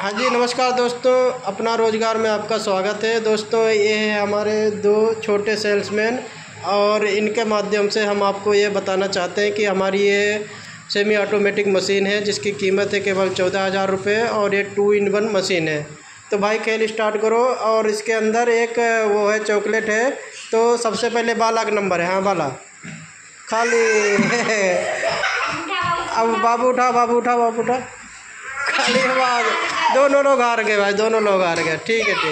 हाँ जी, नमस्कार दोस्तों, अपना रोज़गार में आपका स्वागत है। दोस्तों, ये है हमारे दो छोटे सेल्समैन और इनके माध्यम से हम आपको ये बताना चाहते हैं कि हमारी ये सेमी ऑटोमेटिक मशीन है जिसकी कीमत है केवल 14,000 रुपये और ये 2-in-1 मशीन है। तो भाई खेल स्टार्ट करो। और इसके अंदर एक वो है चॉकलेट है। तो सबसे पहले बाला का नंबर है। हाँ बाला खाली अब बाबू उठा खाली आवाज़। दोनों लोग हार गए भाई, दोनों लोग हार गए। ठीक है ठीक।